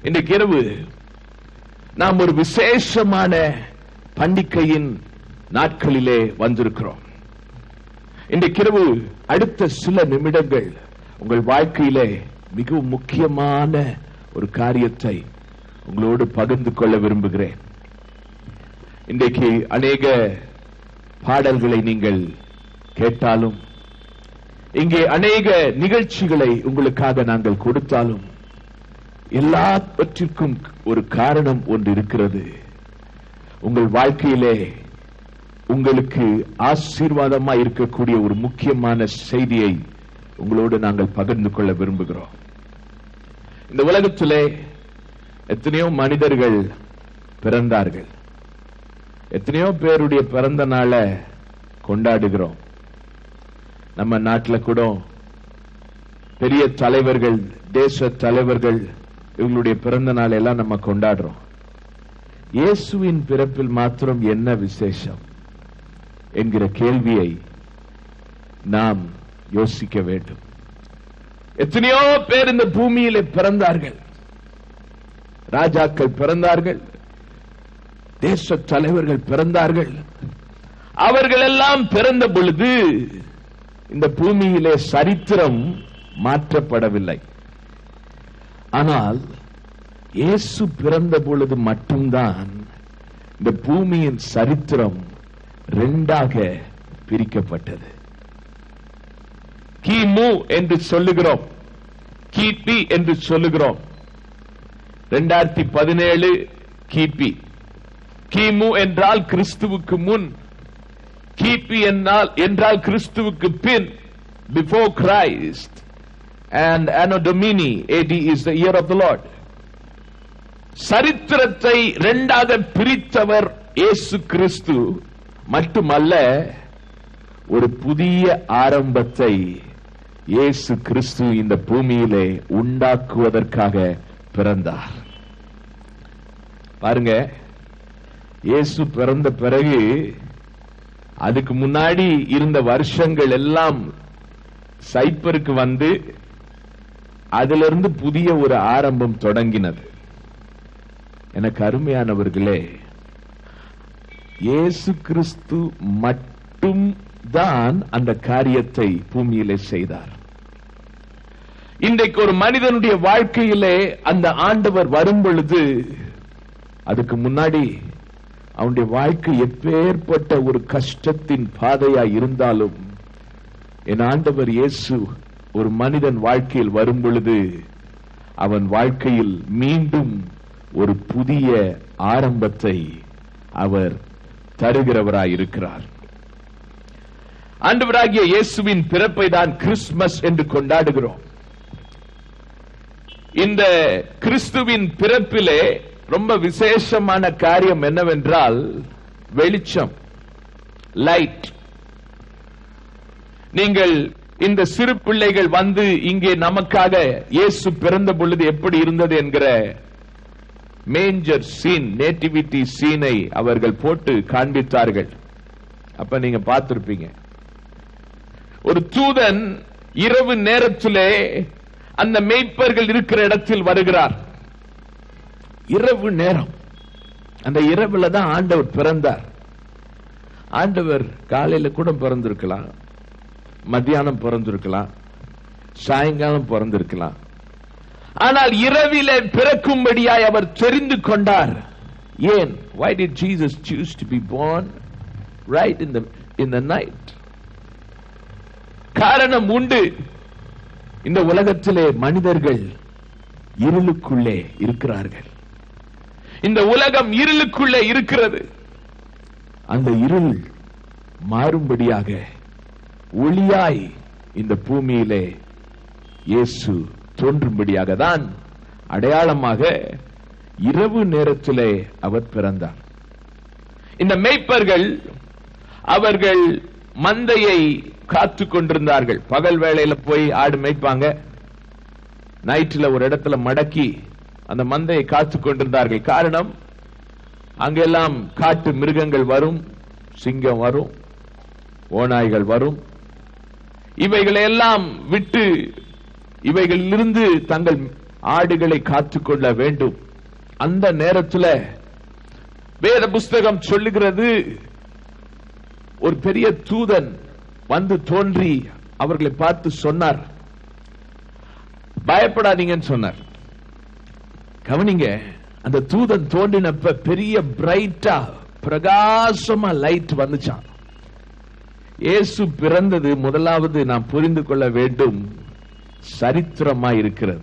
இன்றைக்கு இரவு நாம் ஒரு விசேஷமான பண்டிகையின் நாட்களிலே வந்திருக்கிறோம். இன்றைக்கு இரவு அடுத்த சில நிமிடங்கள் உங்கள் வாழ்க்கையிலே மிகவும் முக்கியமான ஒரு காரியத்தை உங்களோடு பகிர்ந்து கொள்ள விரும்புகிறேன். இன்றைக்கு அநேக பாடல்களை நீங்கள் கேட்டாலும், இங்கே அநேக நிகழ்ச்சிகளை உங்களுக்காக நாங்கள் கொடுத்தாலும், எல்லாவற்றிற்கும் ஒரு காரணம் ஒன்று இருக்கிறது. உங்கள் வாழ்க்கையிலே உங்களுக்கு ஆசீர்வாதமாக இருக்கக்கூடிய ஒரு முக்கியமான செய்தியை உங்களோடு நாங்கள் பகிர்ந்து கொள்ள விரும்புகிறோம். இந்த உலகத்திலே எத்தனையோ மனிதர்கள் பிறந்தார்கள். எத்தனையோ பேருடைய பிறந்த நாளை கொண்டாடுகிறோம். நம்ம நாட்டில் கூட பெரிய தலைவர்கள், தேச தலைவர்கள், இவங்களுடைய பிறந்த நாள் எல்லாம் நம்ம கொண்டாடுறோம். இயேசுவின் பிறப்பில் மாத்திரம் என்ன விசேஷம் என்கிற கேள்வியை நாம் யோசிக்க வேண்டும். எத்தனையோ பேர் இந்த பூமியிலே பிறந்தார்கள். ராஜாக்கள் பிறந்தார்கள், தேச தலைவர்கள் பிறந்தார்கள். அவர்கள் எல்லாம் பிறந்த பொழுது இந்த பூமியிலே சரித்திரம் மாற்றப்படவில்லை. ஆனால் இயேசு பிறந்த பொழுது மட்டும்தான் இந்த பூமியின் சரித்திரம் இரண்டாக பிரிக்கப்பட்டது. கிமு என்று சொல்லுகிறோம், கிபி என்று சொல்லுகிறோம். 2017 கிபி. கிமு என்றால் கிறிஸ்துவுக்கு முன், கிபி என்றால் கிறிஸ்துவுக்கு பின், before Christ, and Anno Domini AD is the year of the Lord. சரித்திரத்தை இரண்டாக பிரித்தவர் இயேசு கிறிஸ்து மட்டுமல்ல, ஒரு புதிய ஆரம்பத்தை இயேசு கிறிஸ்து இந்த பூமியிலே உண்டாக்குவதற்காக பிறந்தார். பாருங்க, இயேசு பிறந்த பிறகு அதுக்கு முன்னாடி இருந்த வருஷங்கள் எல்லாம் சைப்பருக்கு வந்து அதிலிருந்து புதிய ஒரு ஆரம்பம் தொடங்கினது. எனக்கு அருமையானவர்களே, இயேசு கிறிஸ்து மட்டும் தான் அந்த காரியத்தை பூமியிலே செய்தார். இன்றைக்கு ஒரு மனிதனுடைய வாழ்க்கையிலே அந்த ஆண்டவர் வரும் பொழுது, அதுக்கு முன்னாடி அவனுடைய வாழ்க்கை எப்பேற்பட்ட ஒரு கஷ்டத்தின் பாதையா இருந்தாலும், என் ஆண்டவர் இயேசு ஒரு மனிதன் வாழ்க்கையில் வரும் பொழுது அவன் வாழ்க்கையில் மீண்டும் ஒரு புதிய ஆரம்பத்தை அவர் தருகிறவராய் இருக்கிறார். ஆண்டவராகிய இயேசுவின் பிறப்பை தான் கிறிஸ்துமஸ் என்று கொண்டாடுகிறோம். இந்த கிறிஸ்துவின் பிறப்பிலே ரொம்ப விசேஷமான காரியம் என்னவென்றால் வெளிச்சம், லைட். நீங்கள் இந்த சிறு பிள்ளைகள் வந்து இங்கே நமக்காக இயேசு பிறந்த பொழுது எப்படி இருந்தது என்கிற மேஞ்சர் சீன், நேட்டிவிட்டி சீனை அவர்கள் போட்டு காண்பித்தார்கள். அப்ப நீங்க பார்த்திருப்பீங்க. ஒரு தூதன் இரவு நேரத்திலே அந்த மேய்ப்பர்கள் இருக்கிற இடத்தில் வருகிறார். இரவு நேரம், அந்த இரவுல தான் ஆண்டவர் பிறந்தார். ஆண்டவர் காலையில கூட பிறந்திருக்கலாம், மத்தியானம் பிறந்திருக்கலாம், சாயங்காலம் பிறந்திருக்கலாம். ஆனால் இரவிலே பிறக்கும்படியாய் அவர் தெரிந்து கொண்டார். ஏன்? Why did Jesus choose to be born right in the night? காரணம் உண்டு. இந்த உலகத்திலே மனிதர்கள் இருளுக்குள்ளே இருக்கிறார்கள். இந்த உலகம் இருளுக்குள்ளே இருக்கிறது. அந்த இருள் மாறும்படியாக ஒளியாய் இந்த பூமியிலே இயேசு தோன்றும்படியாக தான் அடையாளமாக இரவு நேரத்திலே அவர் பிறந்தார். இந்த மேய்ப்பர்கள் அவர்கள் மந்தையை காத்து கொண்டிருந்தார்கள். பகல் வேளையில போய் ஆடு மேய்ப்பாங்க, நைட்ல ஒரு இடத்துல மடக்கி அந்த மந்தையை காத்து கொண்டிருந்தார்கள். காரணம், அங்கெல்லாம் காட்டு மிருகங்கள் வரும், சிங்கம் வரும், ஓநாய்கள் வரும். இவைகளை எல்லாம் விட்டு இவைகளிலிருந்து தங்கள் ஆடுகளை காத்துக்கொள்ள வேண்டும். அந்த நேரத்தில் வேத புஸ்தகம் சொல்லுகிறது, ஒரு பெரிய தூதன் வந்து தோன்றி அவர்களை பார்த்து சொன்னார், பயப்படாதீங்கன்னு சொன்னார். கவனிங்க, அந்த தூதன் தோன்றினப்ப பெரிய பிரைட்டா பிரகாசமா லைட் வந்துச்சான். இயேசு பிறந்தது முதலாவது நாம் புரிந்து கொள்ள வேண்டும், சரித்திரமா இருக்கிறது,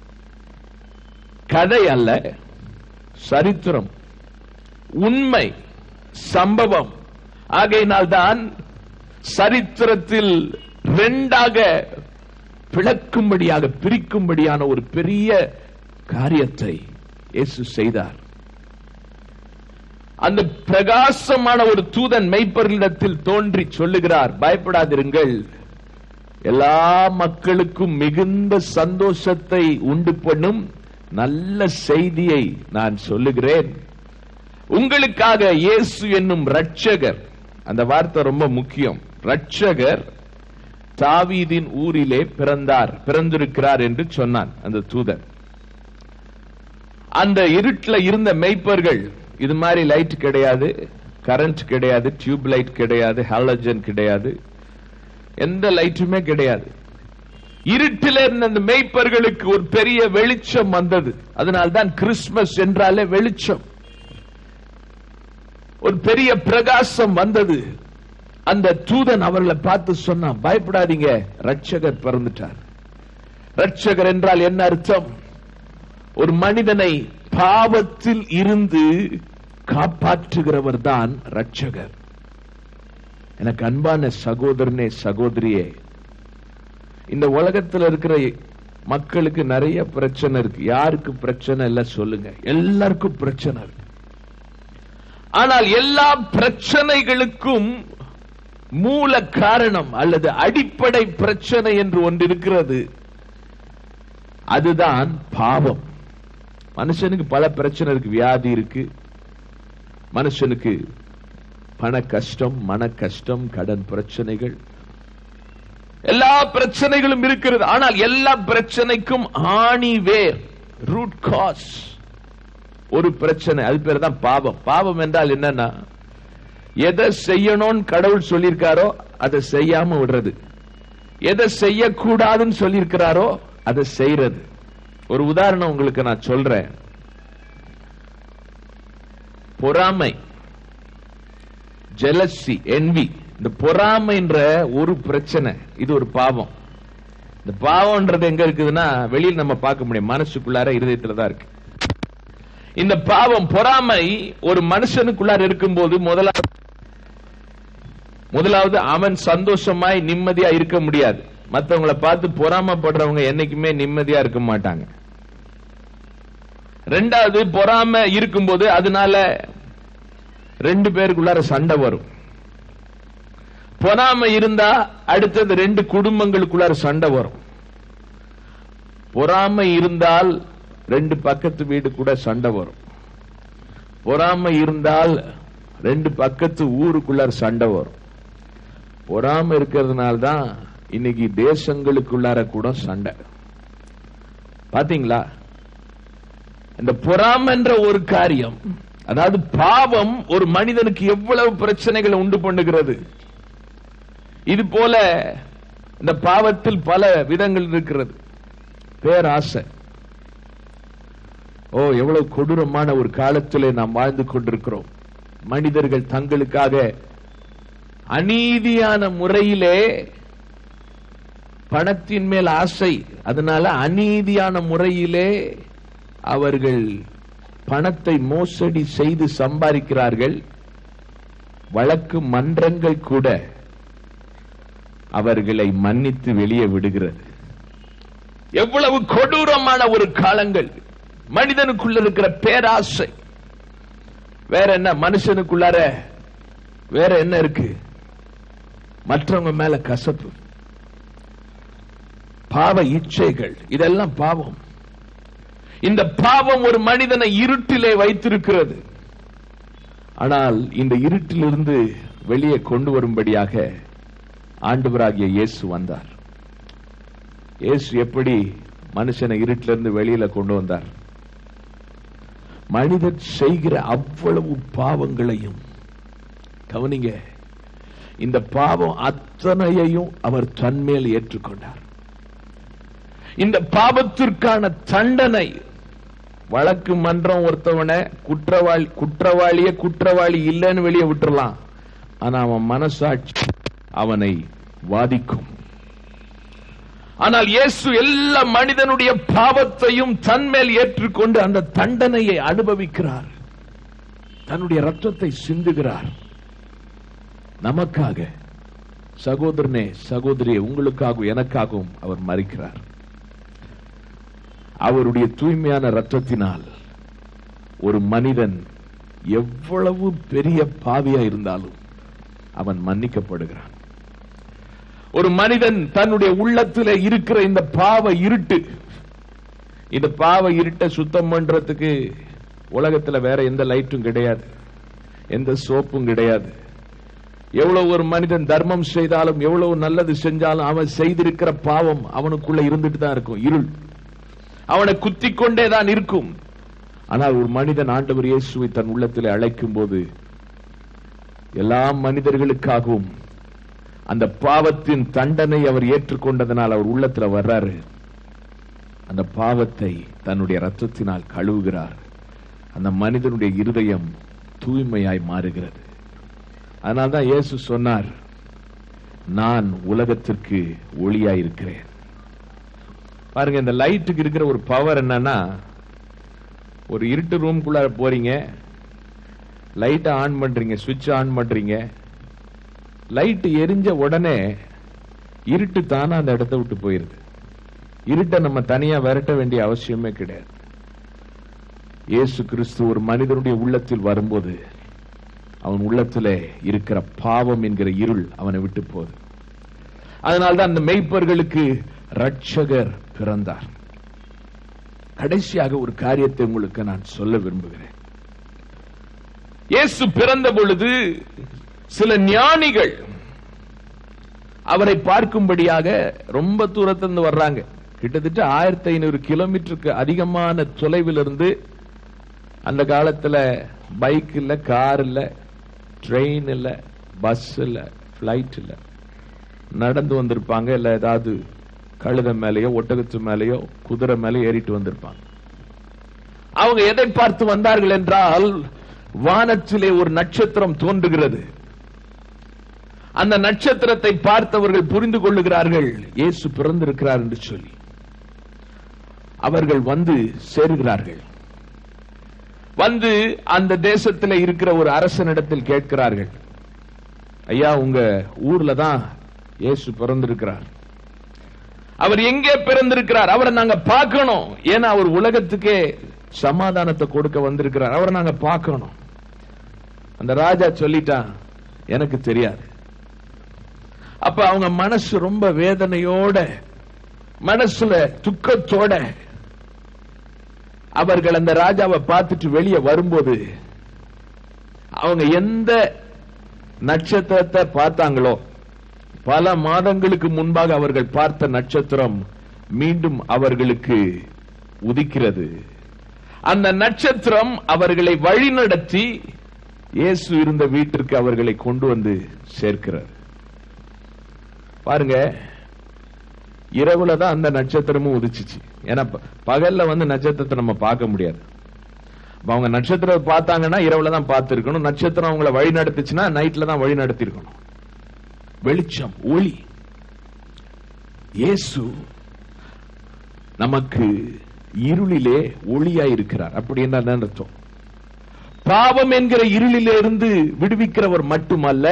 கதை அல்ல, சரித்திரம், உண்மை சம்பவம். ஆகையினால்தான் சரித்திரத்தில் இரண்டாக பிளக்கும்படியாக பிரிக்கும்படியான ஒரு பெரிய காரியத்தை இயேசு செய்தார். அந்த பிரகாசமான ஒரு தூதன் மெய்ப்பர்களிடத்தில் தோன்றி சொல்லுகிறார், பயப்படாதிருங்கள், எல்லா மக்களுக்கும் மிகுந்த சந்தோஷத்தை உண்டு பண்ணும் நல்ல செய்தியை நான் சொல்லுகிறேன். உங்களுக்காக இயேசு என்னும் ரட்சகர், அந்த வார்த்தை ரொம்ப முக்கியம், ரட்சகர் தாவீதின் ஊரிலே பிறந்திருக்கிறார் என்று சொன்னான் அந்த தூதன். அந்த இருட்டில் இருந்த மெய்ப்பர்கள், இது மாதிரி லைட் கிடையாது, கரண்ட் கிடையாது, டியூப் லைட் கிடையாது, ஹாலஜன் கிடையாது, எந்த லைட்டுமே கிடையாது. இருட்டில் இருந்த அந்த மெய்ப்பர்களுக்கு ஒரு பெரிய வெளிச்சம் வந்தது. அதனால்தான் கிறிஸ்துமஸ் என்றாலே வெளிச்சம். ஒரு பெரிய பிரகாசம் வந்தது. அந்த தூதன் அவர்களை பார்த்து சொன்னான், பயப்படாதீங்க, ரட்சகர் பிறந்துட்டார். ரட்சகர் என்றால் என்ன அர்த்தம்? ஒரு மனிதனை பாவத்தில் இருந்து காப்பாற்றுகிறவர் தான் ரட்சகர். எனக்கு அன்பான சகோதரனே, சகோதரியே, இந்த உலகத்தில் இருக்கிற மக்களுக்கு நிறைய பிரச்சனை இருக்கு. யாருக்கு பிரச்சனை இல்ல சொல்லுங்க? எல்லாருக்கும் பிரச்சனை இருக்கு. ஆனால் எல்லா பிரச்சனைகளுக்கும் மூல காரணம் அல்லது அடிப்படை பிரச்சனை என்று ஒன்று இருக்கிறது, அதுதான் பாவம். மனுஷனுக்கு பல பிரச்சனை இருக்கு, வியாதி இருக்கு, மனுஷனுக்கு பண கஷ்டம், மன கஷ்டம், கடன் பிரச்சனைகள், எல்லா பிரச்சனைகளும் இருக்கிறது. ஆனால் எல்லா பிரச்சனைக்கும் ஆணி வேர், ரூட் காஸ், ஒரு பிரச்சனை, அது பேர் தான் பாவம். பாவம் என்றால் என்னன்னா, எதை செய்யணும்னு கடவுள் சொல்லியிருக்காரோ அதை செய்யாம விடுறது, எதை செய்யக்கூடாதுன்னு சொல்லியிருக்கிறாரோ அதை செய்யறது. ஒரு உதாரணம் உங்களுக்கு நான் சொல்றேன். பொறாமை, ஜெலசி, என்வி, இந்த பொறாமைன்ற ஒரு பிரச்சனை, இது ஒரு பாவம். இந்த பாவம்ன்றது எங்க இருக்குதுன்னா வெளியில் நம்ம பார்க்க முடியும், மனசுக்குள்ளார இருதயத்துல தான் இருக்கு. இந்த பாவம், பொறாமை ஒரு மனுஷனுக்குள்ளார இருக்கும்போது முதலாவது அவன் சந்தோஷமாய் நிம்மதியா இருக்க முடியாது. மற்றவங்களை பார்த்து பொறாமப்படுறவங்க என்னைக்குமே நிம்மதியா இருக்க மாட்டாங்க. ரெண்டாவது, பொறாமை இருக்கும்போது அதனால ரெண்டு பேருக்குள்ளார சண்டை வரும். பொறாமை இருந்தா அடுத்தது ரெண்டு குடும்பங்களுக்குள்ளார சண்டை வரும். பொறாமை இருந்தால் ரெண்டு பக்கத்து வீடு கூட சண்டை வரும். பொறாமை இருந்தால் ரெண்டு பக்கத்து ஊருக்குள்ளார சண்டை வரும். பொறாமை இருக்கிறதுனால தான் இன்னைக்கு தேசங்களுக்குள்ளார கூட சண்டை. பாத்தீங்களா? இந்த பொறாமைன்ற ஒரு காரியம், அதாவது பாவம் ஒரு மனிதனுக்கு எவ்வளவு பிரச்சனைகளை உண்டு பண்ணுகிறது. இது போல இந்த பாவத்தில் பல விதங்கள் இருக்கிறது. பேராசை, எவ்வளவு கொடூரமான ஒரு காலத்திலே நாம் வாழ்ந்து கொண்டிருக்கிறோம். மனிதர்கள் தங்களுக்காக அநீதியான முறையிலே பணத்தின் மேல் ஆசை, அதனால அநீதியான முறையிலே அவர்கள் பணத்தை மோசடி செய்து சம்பாதிக்கிறார்கள். வழக்கு மன்றங்கள் கூட அவர்களை மன்னித்து வெளியே விடுகிறது. எவ்வளவு கொடூரமான ஒரு காலங்கள்! மனிதனுக்குள்ள இருக்கிற பேராசை. வேற என்ன மனுஷனுக்குள்ளார வேற என்ன இருக்கு? மற்றவங்க மேல கசப்பு, பாவ இச்சைகள், இதெல்லாம் பாவம். இந்த பாவம் ஒரு மனிதனை இருட்டிலே வைத்திருக்கிறது. ஆனால் இந்த இருட்டிலிருந்து வெளியே கொண்டு வரும்படியாக ஆண்டவராகிய இயேசு வந்தார். இயேசு எப்படி மனுஷனை இருட்டில இருந்து வெளியில கொண்டு வந்தார். மனிதன் செய்கிற அவ்வளவு பாவங்களையும் கவனிங்க, இந்த பாவம் அத்தனையையும் அவர் தன்மேல் ஏற்றுக்கொண்டார். இந்த பாவத்திற்கான தண்டனை, வழக்கு மன்றம் ஒருத்தவனை குற்றவாளி இல்லைன்னு வெளியே விட்டுறலாம், ஆனா அவன் மனசாட்சி அவனை வாதிக்கும். ஆனால் இயேசு எல்லா மனிதனுடைய பாவத்தையும் தன்மேல் ஏற்றுக்கொண்டு அந்த தண்டனையை அனுபவிக்கிறார். தன்னுடைய ரத்தத்தை சிந்துகிறார் நமக்காக. சகோதரனே, சகோதரியே, உங்களுக்காகவும் எனக்காகவும் அவர் மரிக்கிறார். அவருடைய தூய்மையான ரத்தத்தினால் ஒரு மனிதன் எவ்வளவு பெரிய பாவியா இருந்தாலும் அவன் மன்னிக்கப்படுகிறான். ஒரு மனிதன் தன்னுடைய உள்ளத்தில் இருக்கிற இந்த பாவ இருட்டு, இந்த பாவ இருட்டை சுத்தம் பண்றதுக்கு உலகத்தில் வேற எந்த லைட்டும் கிடையாது, எந்த சோப்பும் கிடையாது. எவ்வளவு ஒரு மனிதன் தர்மம் செய்தாலும், எவ்வளவு நல்லது செஞ்சாலும், அவன் செய்திருக்கிற பாவம் அவனுக்குள்ள இருந்துட்டு தான் இருக்கும். இருள் அவனை குத்திக் கொண்டேதான் இருக்கும். ஆனால் ஒரு மனிதன் ஆண்டவர் இயேசுவை தன் உள்ளத்தில் அழைக்கும் போது எல்லா மனிதர்களுக்காகவும் அந்த பாவத்தின் தண்டனை அவர் ஏற்றுக்கொண்டதனால் அவர் உள்ளத்தில் வர்றாரு. அந்த பாவத்தை தன்னுடைய ரத்தத்தினால் கழுவுகிறார். அந்த மனிதனுடைய இருதயம் தூய்மையாய் மாறுகிறது. அதனால்தான் இயேசு சொன்னார், நான் உலகத்திற்கு ஒளியாயிருக்கிறேன். பாருங்க, இந்த லைட்டுக்கு இருக்கிற ஒரு பவர் என்னன்னா, ஒரு இருட்டு ரூம்குள்ள போறீங்க, லைட்டை ஆன் பண்றீங்க, சுவிட்ச் ஆன் பண்றீங்க, லைட் எரிஞ்ச உடனே இருட்டு தானா அந்த இடத்தை விட்டு போயிருது. இருட்டை நம்ம தனியா விரட்ட வேண்டிய அவசியமே கிடையாது. இயேசு கிறிஸ்து ஒரு மனிதனுடைய உள்ளத்தில் வரும்போது அவன் உள்ளத்திலே இருக்கிற பாவம் என்கிற இருள் அவனை விட்டு போகுது. அதனால்தான் அந்த மெய்ப்பர்களுக்கு ரட்சகர் பிறந்தார். கடைசியாக ஒரு காரியத்தை உங்களுக்கு நான் சொல்ல விரும்புகிறேன். இயேசு பிறந்த பொழுது சில ஞானிகள் அவரை பார்க்கும்படியாக ரொம்ப தூரத்திலிருந்து வர்றாங்க. கிட்டத்தட்ட 1500 கிலோமீட்டருக்கு அதிகமான தொலைவில் இருந்து. அந்த காலத்துல பைக் இல்ல, கார் இல்ல, ட்ரெயின் இல்ல, பஸ் இல்ல, பிளைட் இல்ல, நடந்து வந்திருப்பாங்க. இல்ல ஏதாவது கழுதை மேலேயோ ஒட்டகத்து மேலேயோ குதிரை மேலேயோ ஏறிட்டு வந்திருப்பாங்க. அவங்க எதை பார்த்து வந்தார்கள் என்றால், வானத்திலே ஒரு நட்சத்திரம் தோன்றுகிறது. அந்த நட்சத்திரத்தை பார்த்தவர்கள் புரிந்து கொள்ளுகிறார்கள் இயேசு பிறந்திருக்கிறார் என்று சொல்லி. அவர்கள் வந்து சேருகிறார்கள். வந்து அந்த தேசத்தில் இருக்கிற ஒரு அரசனிடத்தில் கேட்கிறார்கள், ஐயா, உங்க ஊர்ல தான் இயேசு பிறந்திருக்கிறார். அவர் எங்கே பிறந்திருக்கிறார்? அவரை நாங்க பார்க்கணும். ஏன்னா அவர் உலகத்துக்கே சமாதானத்தை கொடுக்க வந்திருக்கிறார். அவரை நாங்க பார்க்கணும். அந்த ராஜா சொல்லிட்டான், எனக்கு தெரியாது. அப்ப அவங்க மனசு ரொம்ப வேதனையோட, மனசுல துக்கத்தோட அவர்கள் அந்த ராஜாவை பார்த்துட்டு வெளியே வரும்போது, அவங்க எந்த நட்சத்திரத்தை பார்த்தாங்களோ, பல மாதங்களுக்கு முன்பாக அவர்கள் பார்த்த நட்சத்திரம் மீண்டும் அவர்களுக்கு உதிக்கிறது. அந்த நட்சத்திரம் அவர்களை வழிநடத்தி இயேசு இருந்த வீட்டிற்கு அவர்களை கொண்டு வந்து சேர்க்கிறார். பாருங்க, இரவுல தான் அந்த நட்சத்திரமும் உதிச்சிச்சு. ஏன்னா பகல்ல வந்து நட்சத்திரத்தை நம்ம பார்க்க முடியாது. அவங்க நட்சத்திரத்தை பார்த்தாங்கன்னா இரவுல தான் பார்த்திருக்கணும். நட்சத்திரம் அவங்களை வழி நடத்துச்சுன்னா நைட்ல தான் வழி நடத்தி இருக்கணும். வெளிச்சம், ஒளி. இயேசு நமக்கு இருளிலே ஒளியாயிருக்கிறார். அப்படி என்ன அர்த்தம்? பாவம் என்கிற இருளிலே இருந்து விடுவிக்கிறவர் மட்டுமல்ல,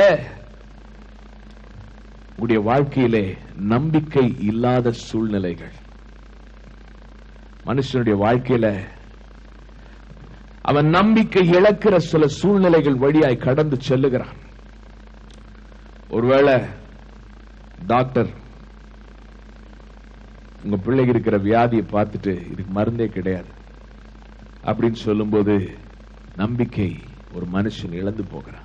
உங்களுடைய வாழ்க்கையிலே நம்பிக்கை இல்லாத சூழ்நிலைகள், மனுஷனுடைய வாழ்க்கையில அவன் நம்பிக்கை இழக்கிற சில சூழ்நிலைகள் வழியாய் கடந்து செல்லுகிறான். ஒருவேளை டாக்டர் உங்க பிள்ளைக்கு இருக்கிற வியாதியை பார்த்துட்டு இதுக்கு மருந்தே கிடையாது அப்படின்னு சொல்லும்போது நம்பிக்கை ஒரு மனுஷன் இழந்து போகிறான்.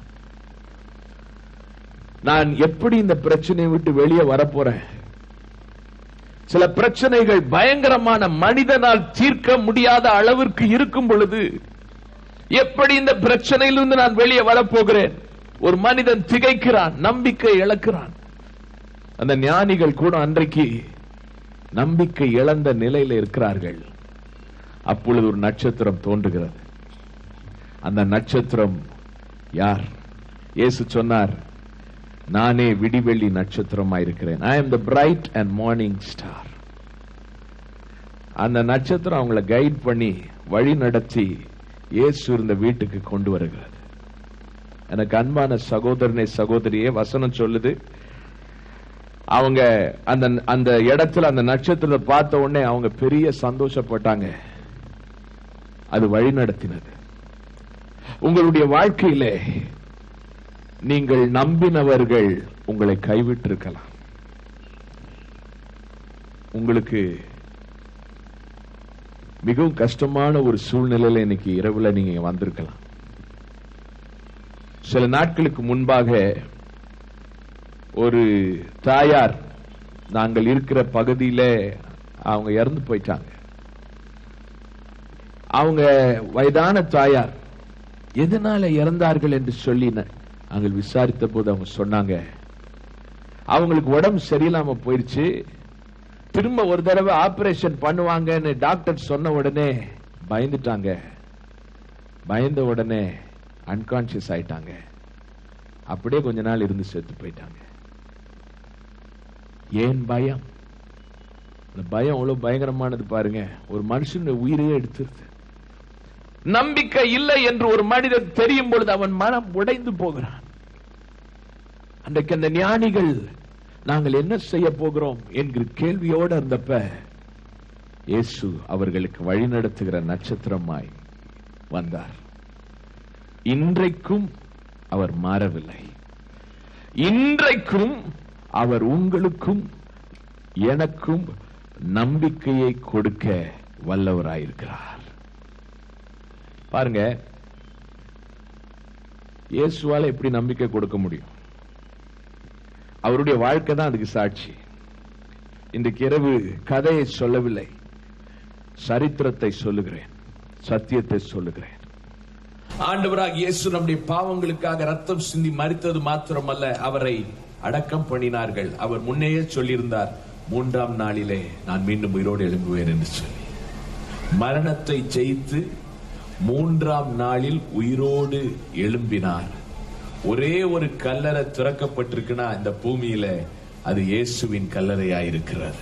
நான் எப்படி இந்த பிரச்சனையை விட்டு வெளியே வரப்போறேன்? சில பிரச்சனைகள் பயங்கரமான மனிதனால் தீர்க்க முடியாத அளவிற்கு இருக்கும் பொழுது எப்படி இந்த பிரச்சனையிலிருந்து நான் வெளியே வரப்போகிறேன்? ஒரு மனிதன் திகைக்கிறான், நம்பிக்கை இழக்கிறான். அந்த ஞானிகள் கூட அன்றைக்கு நம்பிக்கை இழந்த நிலையில் இருக்கிறார்கள். அப்பொழுது ஒரு நட்சத்திரம் தோன்றுகிறது. அந்த நட்சத்திரம் யார்? இயேசு சொன்னார், நானே விடிவெள்ளி நட்சத்திரமாயிருக்கிறேன். I am the bright and morning star. அந்த நட்சத்திரம் அவங்களை கைட் பண்ணி வழி நடத்தி இயேசு இருந்த வீட்டுக்கு கொண்டு வருகிறது. எனக்கு அன்பான சகோதரனே, சகோதரியே, வசனம் சொல்லுது, அவங்க அந்த இடத்துல அந்த நட்சத்திரத்தை பார்த்த உடனே அவங்க பெரிய சந்தோஷப்பட்டாங்க. அது வழி நடத்தினது. உங்களுடைய வாழ்க்கையிலே நீங்கள் நம்பினவர்கள் உங்களை கைவிட்டிருக்கலாம். உங்களுக்கு மிகவும் கஷ்டமான ஒரு சூழ்நிலையில இன்னைக்கு இரவுல நீங்க வந்திருக்கலாம். சில நாட்களுக்கு முன்பாக ஒரு தாயார் நாங்கள் இருக்கிற பகுதியில அவங்க இறந்து போயிட்டாங்க. அவங்க வயதான தாயார். எதனால இறந்தார்கள் என்று சொல்லி நாங்கள் விசாரித்த போது அவங்க சொன்னாங்க, அவங்களுக்கு உடம்பு சரியில்லாம போயிருச்சு, திரும்ப ஒரு தடவை ஆபரேஷன் பண்ணுவாங்கன்னு டாக்டர் சொன்ன உடனே பயந்துட்டாங்க. பயந்த உடனே அன்கான்சியஸ் ஆயிட்டாங்க. அப்படியே கொஞ்ச நாள் இருந்து செத்து போயிட்டாங்க. ஏன் பயம்? அந்த பயம் அவ்வளவு பயங்கரமானது பாருங்க. ஒரு மனுஷனுடைய உயிரையே எடுத்துருது. நம்பிக்கை இல்லை என்று ஒரு மனிதன் தெரியும் பொழுது அவன் மனம் உடைந்து போகிறான். அன்றைக்கு அந்த ஞானிகள் நாங்கள் என்ன செய்ய போகிறோம் என்கிற கேள்வியோடு இருந்தப்ப இயேசு அவர்களுக்கு வழி நடத்துகிற நட்சத்திரமாய் வந்தார். இன்றைக்கும் அவர் மாறவில்லை. இன்றைக்கும் அவர் உங்களுக்கும் எனக்கும் நம்பிக்கையை கொடுக்க வல்லவராயிருக்கிறார். பாருங்க, இயேசுவால எப்படி நம்பிக்கை கொடுக்க முடியும்? அவருடைய வாழ்க்கை தான் அதுக்கு சாட்சி. இன்றைக்கு இரவு கதையை சொல்லவில்லை, சரித்திரத்தை சொல்லுகிறேன், சத்தியத்தை சொல்லுகிறேன். ஆண்டவராக இயேசு நம்முடைய பாவங்களுக்காக ரத்தம் சிந்தி மரித்தது மாத்திரமல்ல, அவரை அடக்கம் பண்ணினார்கள். அவர் முன்னையே சொல்லியிருந்தார், 3ஆம் நாளிலே நான் மீண்டும் உயிரோடு எழும்புவேன் என்று சொல்லி. மரணத்தை ஜெயித்து 3ஆம் நாளில் உயிரோடு எழும்பினார். ஒரே ஒரு கல்லறை திறக்கப்பட்டிருக்குன்னா இந்த பூமியில அது இயேசுவின் கல்லறையாயிருக்கிறது.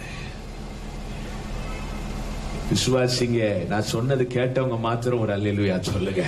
விசுவாசிங்க, நான் சொன்னது கேட்டவங்க மாத்திரம் ஒரு அல்லேலூயா சொல்லுங்க.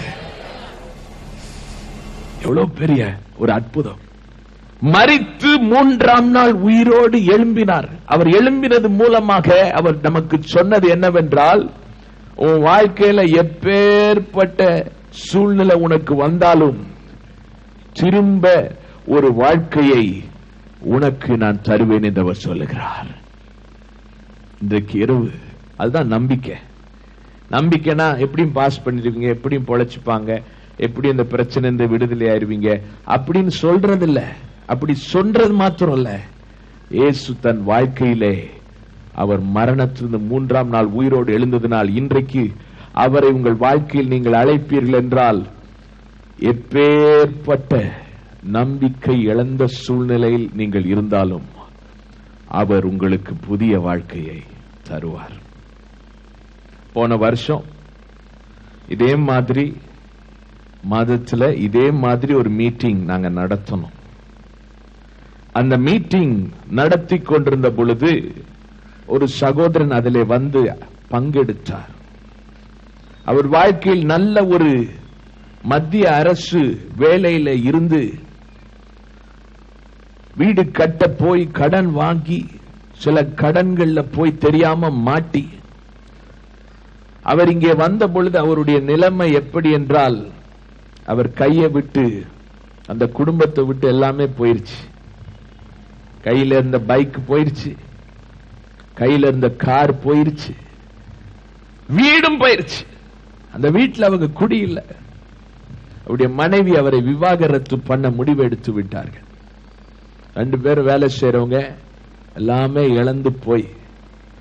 எவ்வளவு பெரிய ஒரு அற்புதம்! மரித்து 3ஆம் நாள் உயிரோடு எழும்பினார். அவர் எழும்பினது மூலமாக அவர் நமக்கு சொன்னது என்னவென்றால், உன் வாழ்க்கையில எப்பேற்பட்ட சூழ்நிலை உனக்கு வந்தாலும் திரும்ப ஒரு வாழ்க்கையை உனக்கு நான் தருவேன் என்று அவர் சொல்லுகிறார். இன்றைக்கு இரவு அதுதான் நம்பிக்கை. நம்பிக்கைனா எப்படியும் பாஸ் பண்ணிருவீங்க, எப்படியும் பொழைச்சுப்பாங்க, எப்படி இந்த பிரச்சனை இந்த விடுதலை ஆயிருவீங்க அப்படின்னு சொல்றது இல்ல. அப்படி சொல்றது மாத்திரம் இல்ல, இயேசு தன் வாழ்க்கையிலே அவர் மரணத்திலிருந்து 3ஆம் நாள் உயிரோடு எழுந்ததினால் இன்றைக்கு அவரை உங்கள் வாழ்க்கையில் நீங்கள் அழைப்பீர்கள் என்றால், எப்பேற்பட்ட நம்பிக்கை இழந்த சூழ்நிலையில் நீங்கள் இருந்தாலும் அவர் உங்களுக்கு புதிய வாழ்க்கையை தருவார். போன வருஷம் இதே மாதிரி மாதத்துல இதே மாதிரி ஒரு மீட்டிங் நாங்க நடத்தணும். அந்த மீட்டிங் நடத்தி கொண்டிருந்த பொழுது ஒரு சகோதரன் அதிலே வந்து பங்கெடுத்தார். அவர் வாழ்க்கையில் நல்ல ஒரு மத்திய அரசு வேலையில இருந்து வீடு கட்ட போய் கடன் வாங்கி சில கடன்கள்ல போய் தெரியாம மாட்டி அவர் இங்கே வந்த பொழுது அவருடைய நிலைமை எப்படி என்றால், அவர் கையை விட்டு அந்த குடும்பத்தை விட்டு எல்லாமே போயிருச்சு. கையில இருந்த பைக் போயிருச்சு, கையில இருந்த கார் போயிருச்சு, வீடும் போயிருச்சு. அந்த வீட்டில் அவங்க குடியில்லை. அவருடைய மனைவி அவரை விவாகரத்து பண்ண முடிவெடுத்து விட்டார்கள். 2 பேரும் வேலை செய்யறவங்க எல்லாமே இழந்து போய்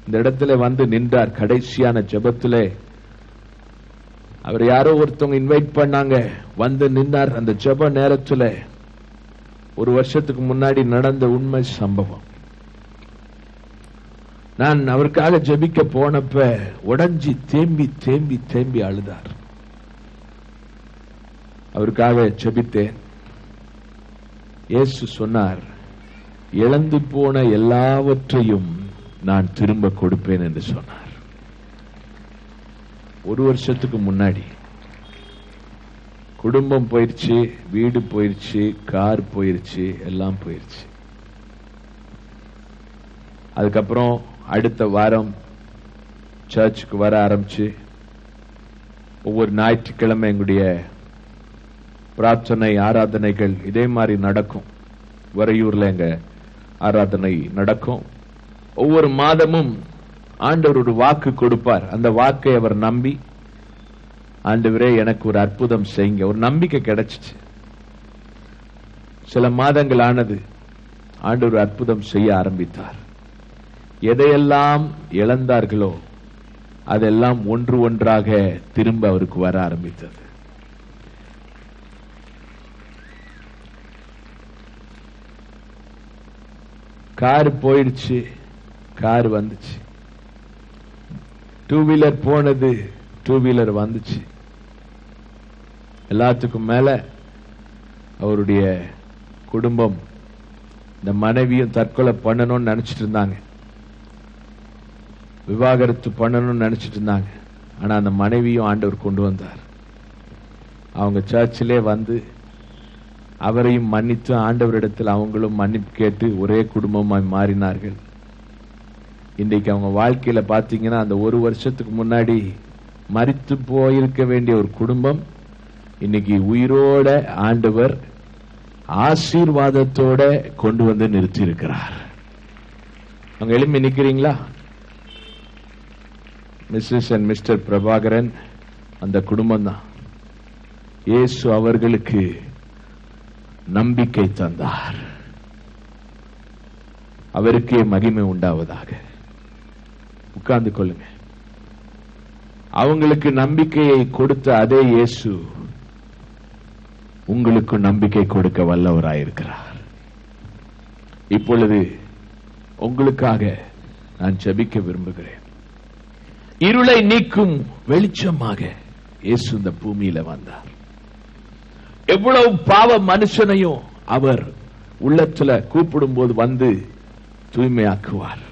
இந்த இடத்துல வந்து நின்றார். கடைசியான ஜெபத்திலே அவர் யாரோ ஒருத்தவங்க இன்வைட் பண்ணாங்க, வந்து நின்றார். அந்த ஜெப நேரத்தில் ஒரு வருஷத்துக்கு முன்னாடி நடந்த உண்மை சம்பவம். நான் அவருக்காக ஜெபிக்க போனப்ப உடஞ்சி தேம்பி தேம்பி தேம்பி அழுதார். அவருக்காக ஜெபித்தேன். இயேசு சொன்னார், இழந்து போன எல்லாவற்றையும் நான் திரும்ப கொடுப்பேன் என்று சொன்னார். ஒரு வருஷத்துக்கு முன்னாடி குடும்பம் போயிருச்சு, வீடு போயிருச்சு, கார் போயிருச்சு, எல்லாம் போயிருச்சு. அதுக்கப்புறம் அடுத்த வாரம் சர்ச்சுக்கு வர ஆரம்பிச்சு ஒவ்வொரு ஞாயிற்றுக்கிழமை எங்களுடைய பிரார்த்தனை ஆராதனைகள் இதே மாதிரி நடக்கும். வரையூர்ல எங்க ஆராதனை நடக்கும். ஒவ்வொரு மாதமும் ஆண்டவர் ஒரு வாக்கு கொடுப்பார். அந்த வாக்கை அவர் நம்பி, ஆண்டவரே எனக்கு ஒரு அற்புதம் செய்யுங்க, ஒரு நம்பிக்கை கிடைச்சிச்சு. சில மாதங்கள் ஆனது, ஆண்டவர் அற்புதம் செய்ய ஆரம்பித்தார். எதையெல்லாம் இழந்தார்களோ அதெல்லாம் ஒன்று ஒன்றாக திரும்ப அவருக்கு வர ஆரம்பித்தது. கார் போயிடுச்சு, கார் வந்துச்சு. டூ வீலர் போனது, டூ வீலர் வந்துச்சு. எல்லாத்துக்கும் மேல அவருடைய குடும்பம், இந்த மனைவியும் தற்கொலை பண்ணணும்னு நினைச்சிட்டு இருந்தாங்க, விவாகரத்து பண்ணணும்னு நினைச்சிட்டு இருந்தாங்க. ஆனா அந்த மனைவியும் ஆண்டவர் கொண்டு வந்தார். அவங்க சர்ச்சிலே வந்து அவரையும் மன்னித்து ஆண்டவரிடத்தில் அவங்களும் மன்னிப்பு கேட்டு ஒரே குடும்பமாய் மாறினார்கள். இன்றைக்கு அவங்க வாழ்க்கையில பாத்தீங்கன்னா அந்த ஒரு வருஷத்துக்கு முன்னாடி மரித்து போயிருக்க வேண்டிய ஒரு குடும்பம் இன்னைக்கு உயிரோட ஆண்டவர் ஆசீர்வாதத்தோட கொண்டு வந்து நிறுத்தி இருக்கிறார். அவங்க எழுப்பி நிக்கிறீங்களா? மிஸ்ஸஸ் அண்ட் மிஸ்டர் பிரபாகரன் அந்த குடும்பம் தான். இயேசு அவர்களுக்கு நம்பிக்கை தந்தார். அவருக்கே மகிமை உண்டாவதாக. உட்கார்ந்து கொள்ளுங்க. அவங்களுக்கு நம்பிக்கையை கொடுத்த அதே இயேசு உங்களுக்கு நம்பிக்கை கொடுக்க வல்லவராயிருக்கிறார். இப்பொழுது உங்களுக்காக நான் ஜெபிக்க விரும்புகிறேன். இருளை நீக்கும் வெளிச்சமாக இயேசு இந்த பூமியில வந்தார். எவ்வளவு பாவ மனுஷனையும் அவர் உள்ளத்துல கூப்பிடும் போது வந்து தூய்மையாக்குவார்.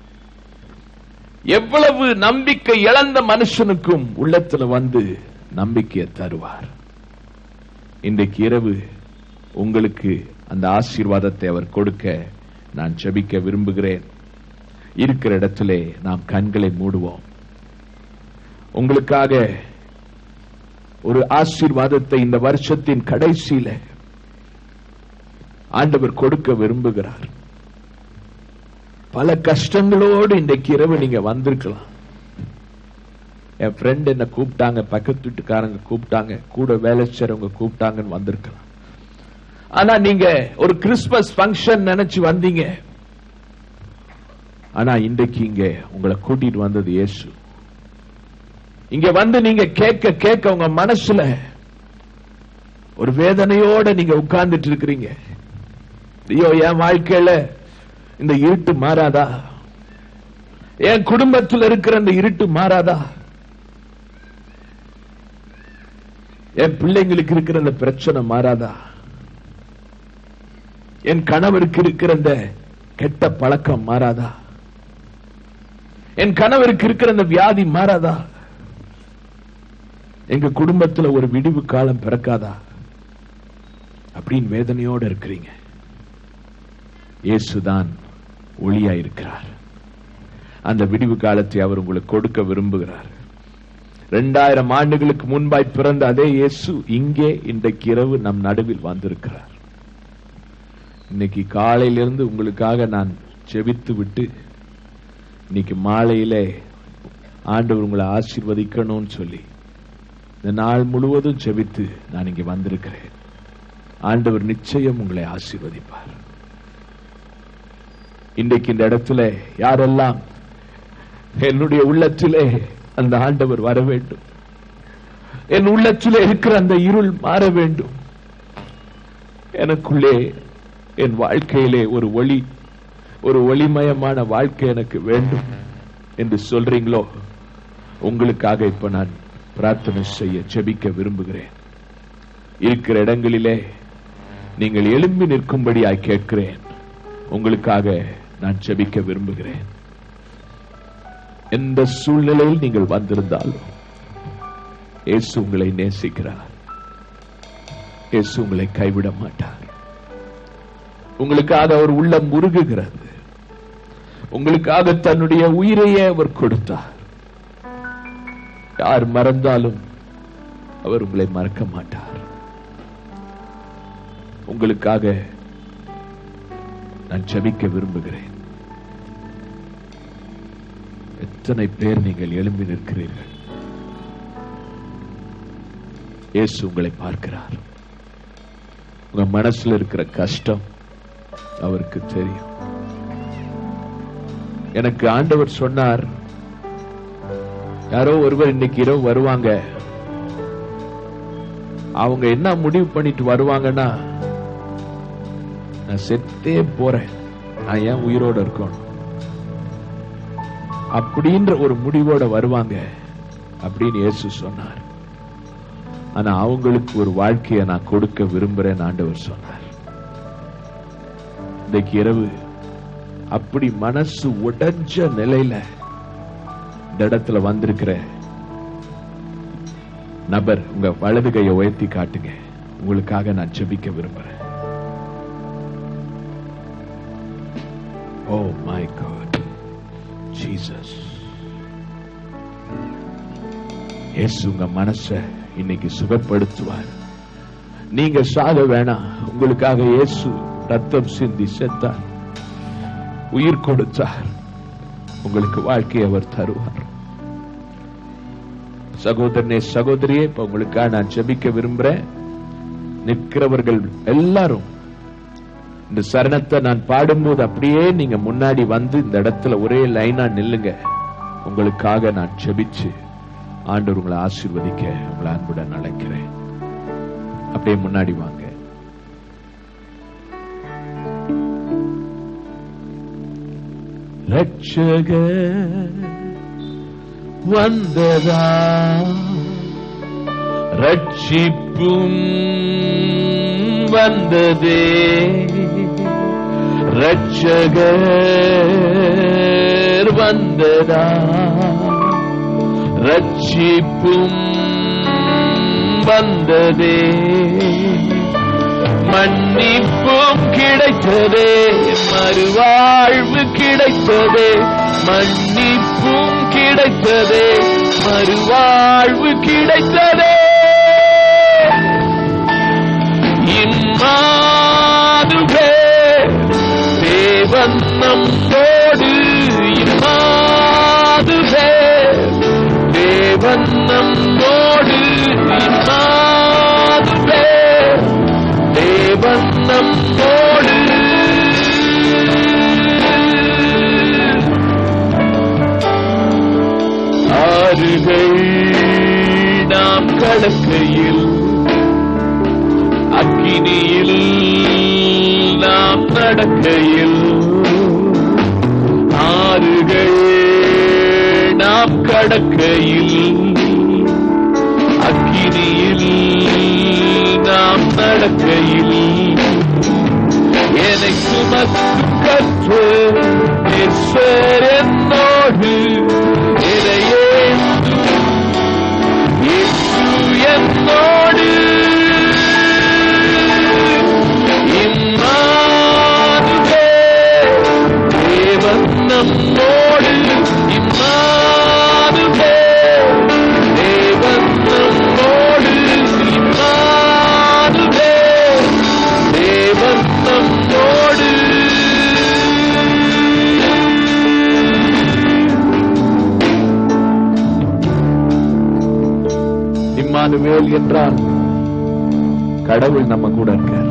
எவ்வளவு நம்பிக்கை இழந்த மனுஷனுக்கும் உள்ளத்துல வந்து நம்பிக்கையை தருவார். இன்றைக்கு இரவு உங்களுக்கு அந்த ஆசீர்வாதத்தை அவர் கொடுக்க நான் ஜெபிக்க விரும்புகிறேன். இருக்கிற இடத்திலே நாம் கண்களை மூடுவோம். உங்களுக்காக ஒரு ஆசீர்வாதத்தை இந்த வருஷத்தின் கடைசியில ஆண்டவர் கொடுக்க விரும்புகிறார். பல கஷ்டங்களோடு இன்றைக்கு இரவு நீங்க வந்திருக்கலாம். என் ஃப்ரெண்ட் என்ன கூப்பிட்டாங்க, பக்கத்து வீட்டுக்காரங்க கூப்பிட்டாங்க, கூட வேலை செய்றவங்க கூப்பிட்டாங்கன்னு வந்திருக்கலாம். ஆனா நீங்க ஒரு கிறிஸ்துமஸ் ஃபங்க்ஷன் நினைச்சு வந்தீங்க. ஆனா இன்றைக்கு இங்க உங்களை கூட்டிட்டு வந்தது இயேசு. இங்க வந்து நீங்க கேட்க கேட்க உங்க மனசுல ஒரு வேதனையோட நீங்க உட்கார்ந்துட்டு இருக்கிறீங்க. ஐயோ, என் வாழ்க்கையில இந்த இருட்டு மாறாதா? என் குடும்பத்தில் இருக்கிற இந்த இருட்டு மாறாதா? என் பிள்ளைங்களுக்கு இருக்கிற இந்த பிரச்சனை மாறாதா? என் கணவருக்கு இருக்கிற இந்த கெட்ட பழக்கம் மாறாதா? என் கணவருக்கு இருக்கிற இந்த வியாதி மாறாதா? எங்க குடும்பத்துல ஒரு விடிவு காலம் பிறக்காதா? அப்படின்னு வேதனையோடு இருக்கிறீங்க. இயேசுதான் ஒளியா இருக்கிறார். அந்த விடிவு காலத்தை அவர் உங்களுக்கு கொடுக்க விரும்புகிறார். 2000 ஆண்டுகளுக்கு முன்பாய் பிறந்த அதே இயேசு இங்கே இன்றைக்கு இரவு நம் நடுவில் வந்திருக்கிறார். இன்னைக்கு காலையிலிருந்து உங்களுக்காக நான் ஜெபித்து விட்டு இன்னைக்கு மாலையிலே ஆண்டவர் உங்களை ஆசீர்வதிக்கணும்னு சொல்லி இந்த நாள் முழுவதும் ஜெபித்து நான் இங்கே வந்திருக்கிறேன். ஆண்டவர் நிச்சயம் உங்களை ஆசீர்வதிப்பார். இன்றைக்கு இந்த இடத்துல யாரெல்லாம் என்னுடைய உள்ளத்திலே அந்த ஆண்டவர் வர வேண்டும். என் உள்ளத்திலே இருக்கிற அந்த இருள் மாற வேண்டும். எனக்குள்ளே என் வாழ்க்கையிலே ஒரு ஒளி, ஒரு ஒளிமயமான வாழ்க்கை எனக்கு வேண்டும் என்று சொல்றீங்களோ, உங்களுக்காக இப்ப நான் பிரார்த்தனை செய்ய ஜெபிக்க விரும்புகிறேன். இருக்கிற இடங்களிலே நீங்கள் எழும்பி நிற்கும்படியாய் கேட்கிறேன். உங்களுக்காக நான் ஜெபிக்க விரும்புகிறேன். எந்த சூழ்நிலையில் நீங்கள் வந்திருந்தாலும் இயேசு உங்களை நேசிக்கிறார். இயேசு உங்களை கைவிட மாட்டார். உங்களுக்காக அவர் உள்ளம் உருகுகிறது. உங்களுக்காக தன்னுடைய உயிரையே அவர் கொடுத்தார். யார் மறந்தாலும் அவர் உங்களை மறக்க மாட்டார். உங்களுக்காக நான் ஜெபிக்க விரும்புகிறேன். எத்தனை பேர் நீங்கள் எழும்பி நிற்கிறீர்கள்? இயேசு உங்களை பார்க்கிறார். உங்க மனசுல இருக்கிற கஷ்டம் அவருக்கு தெரியும். எனக்கு ஆண்டவர் சொன்னார், யாரோ ஒருவர் இன்னைக்கு இரவு வருவாங்க. அவங்க என்ன முடிவு பண்ணிட்டு வருவாங்கன்னா, நான் செத்தே போறேன், நான் ஏன் உயிரோட இருக்கணும் அப்படின்ற ஒரு முடிவோட வருவாங்க அப்படின்னு இயேசு சொன்னார். ஆனா அவங்களுக்கு ஒரு வாழ்க்கையை நான் கொடுக்க விரும்புறேன் ஆண்டவர் சொன்னார். இன்னைக்கு இரவு அப்படி மனசு உடைஞ்ச நிலையில இந்த இடத்துல வந்திருக்கிற நபர் உங்க வலது கையை உயர்த்தி காட்டுங்க. உங்களுக்காக நான் ஜெபிக்க விரும்புறேன். Oh my God, Jesus. இயேசு உங்க மனசை இன்னைக்கு சுகப்படுத்துவார். நீங்க சாக வேணாம். உங்களுக்காக இயேசு ரத்தம் சிந்தி செத்தார், உயிர் கொடுத்தார். உங்களுக்கு வாழ்க்கையை அவர் தருவார். சகோதரனே, சகோதரியே, இப்ப உங்களுக்காக நான் ஜெபிக்க விரும்புறேன். நிற்கிறவர்கள் எல்லாரும் இந்த சரணத்தை நான் பாடும்போது அப்படியே நீங்க முன்னாடி வந்து இந்த இடத்துல ஒரே லைனா நில்லுங்க. உங்களுக்காக நான் ஜெபிச்சு ஆண்டவர் உங்களை ஆசீர்வதிக்க உங்களை அன்புடன் அழைக்கிறேன். அப்படியே முன்னாடி வாங்க. ரட்சகர் வந்ததா, ரட்சிப்பும் வந்ததே. ரட்சகர் வந்ததா, ரட்சிப்பும் வந்ததே. மன்னிப்பும் கிடைத்ததே, மறுவாழ்வு கிடைத்ததே. மன்னிப்பும் கிடைத்ததே, மறுவாழ்வு கிடைத்ததே. இம்மானுவே தேவன் நம்மோடு, இம்மானுவே தேவன் நம்மோடு, இம்மானுவே தேவன் நம்மோடு. ஆறுகள் நாம் கடக்கையில், அக்கினியில் நாம் நடக்கையில். ஆறுகள் நாம் கடக்கையில், அக்கினியில் நாம் நடக்கையில். என்னை சுமக்கும் கற்று நேசர் என்னோடு, இதையே இயேசு என்னோடு. இம்மானுவே தேவன் நம்மோடு, இம்மானுவே தேவன் நம்மோடு, இம்மானுவே தேவன் நம்மோடு. இம்மானுவேல் என்றால் கடவுள் நம்ம கூட இருக்கார்.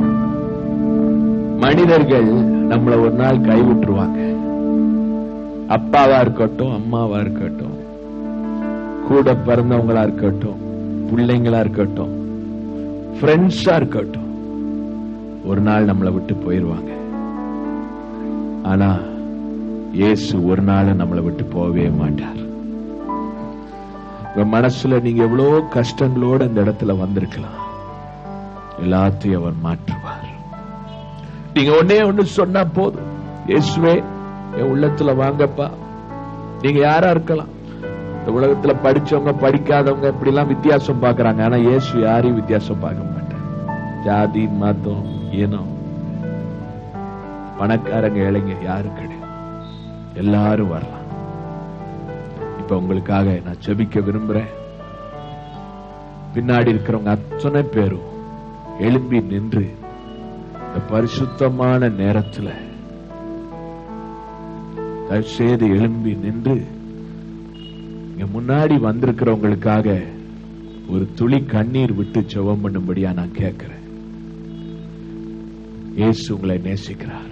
மனிதர்கள் நம்மள ஒரு நாள் கைவிட்டுருவாங்க. அப்பாவா இருக்கட்டும், அம்மாவா இருக்கட்டும், கூட பிறந்தவங்களா இருக்கட்டும், பிள்ளைங்களா இருக்கட்டும், ஃப்ரெண்ட்ஸா இருக்கட்டும், ஒரு நாள் நம்மளை விட்டு போயிருவாங்க. ஆனா இயேசு ஒரு நாள் நம்மளை விட்டு போகவே மாட்டார். உங்க மனசுல நீங்க எவ்வளவு கஷ்டங்களோட இந்த இடத்துல வந்திருக்கலாம், எல்லாத்தையும் அவர் மாற்றுவார். நீங்க ஒன்னே ஒண்ணு சொன்னா போதும், இயேசுவே என் உள்ளத்துல வாங்கப்பா. நீங்க யாரா இருக்கலாம், இந்த உலகத்துல படிச்சவங்க படிக்காதவங்க இப்படி எல்லாம் வித்தியாசம் பாக்குறாங்க. ஆனா இயேசு யாரையும் வித்தியாசம் பார்க்க மாட்டார். ஜாதி, மதம், இனம், பணக்காரங்க, இளைஞ யாரும் கிடையாது, எல்லாரும் வரலாம். இப்ப உங்களுக்காக நான் ஜெபிக்க விரும்புறேன். பின்னாடி இருக்கிறவங்க அத்தனை பேரும் எழும்பி நின்று இந்த பரிசுத்தமான நேரத்துல தயவுசெய்து எழும்பி நின்று இங்க முன்னாடி வந்திருக்கிறவங்களுக்காக ஒரு துளி கண்ணீர் விட்டு ஜெபம் பண்ணும்படியா நான் கேட்கிறேன். இயேசு உங்களை நேசிக்கிறார்.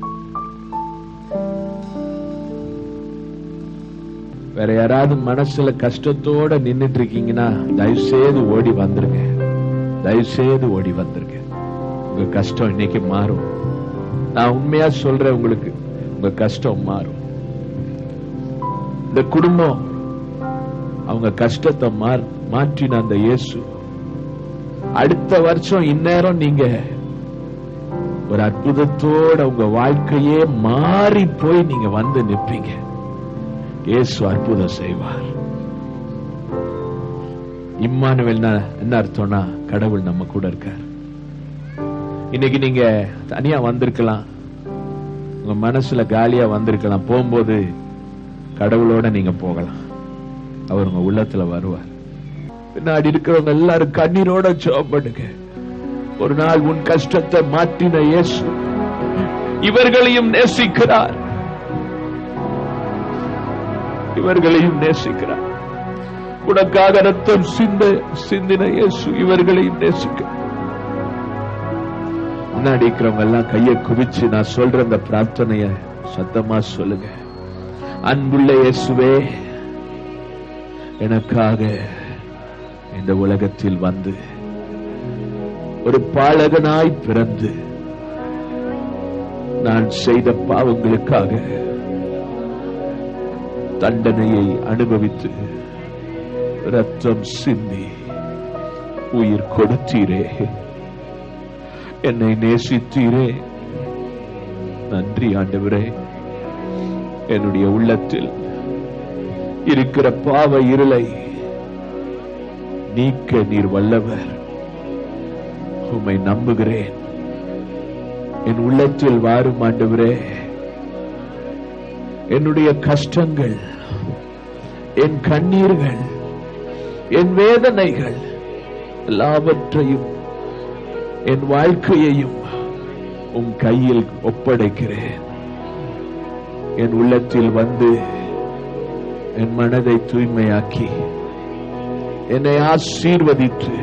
வேற யாராவது மனசுல கஷ்டத்தோட நின்னுட்டு இருக்கீங்கன்னா தயவுசெய்து ஓடி வந்துருங்க. தயவுசெய்து ஓடி வந்துருங்க. உங்க கஷ்டம் இன்னைக்கு மாறும். நான் உண்மையா சொல்றேன், உங்களுக்கு உங்க கஷ்டம் மாறும். இந்த குடும்பம் அவங்க கஷ்டத்தை மாற்றின அந்த இயேசு அடுத்த வருஷம் இந்நேரம் நீங்க ஒரு அற்புதத்தோட உங்க வாழ்க்கையே மாறி போய் நீங்க வந்து நிற்பீங்க. இயேசு அற்புதம் செய்வார். இம்மானுவேல் என்ன அர்த்தம்னா கடவுள் நம்ம கூட இருக்கார். இன்னைக்கு நீங்க தனியா வந்திருக்கலாம், உங்க மனசுல காலியா வந்திருக்கலாம். போகும்போது கடவுளோட நீங்க போகலாம். அவர் உங்க உள்ளத்துல வருவார். பின்னாடி இருக்கிறவங்க எல்லாரும் கண்ணீரோட ஜெபம் பண்ணுங்க. ஒரு நாள் உன் கஷ்டத்தை மாற்றின இயேசு இவர்களையும் நேசிக்கிறார். இவர்களையும் நேசிக்கிறார். உனக்காக ரத்தம் சிந்தின இயேசு இவர்களையும் நேசிக்கிறார். முன்னாடி இருக்கிறவங்க எல்லாம் கையை குவிச்சு நான் சொல்ற அந்த பிரார்த்தனைய சத்தமா சொல்லுங்க. அன்புள்ள இயேசுவே, எனக்காக இந்த உலகத்தில் வந்து ஒரு பாலகனாய் பிறந்து நான் செய்த பாவங்களுக்காக தண்டனையை அனுபவித்து ரத்தம் சிந்தி உயிர் கொடுத்தீரே, என்னை நேசித்தீரே. நன்றி ஆண்டவரே. என்னுடைய உள்ளத்தில் இருக்கிற பாவ இருளை நீக்க நீர் வல்லவர். உம்மை நம்புகிறேன். என் உள்ளத்தில் வாரும் ஆண்டவரே. என்னுடைய கஷ்டங்கள், என் கண்ணீர்கள், என் வேதனைகள் எல்லாவற்றையும் என் வாழ்க்கையையும் உம் கையில் ஒப்படைக்கிறேன். என் உள்ளத்தில் வந்து என் மனதை தூய்மையாக்கி என்னை ஆசீர்வதித்து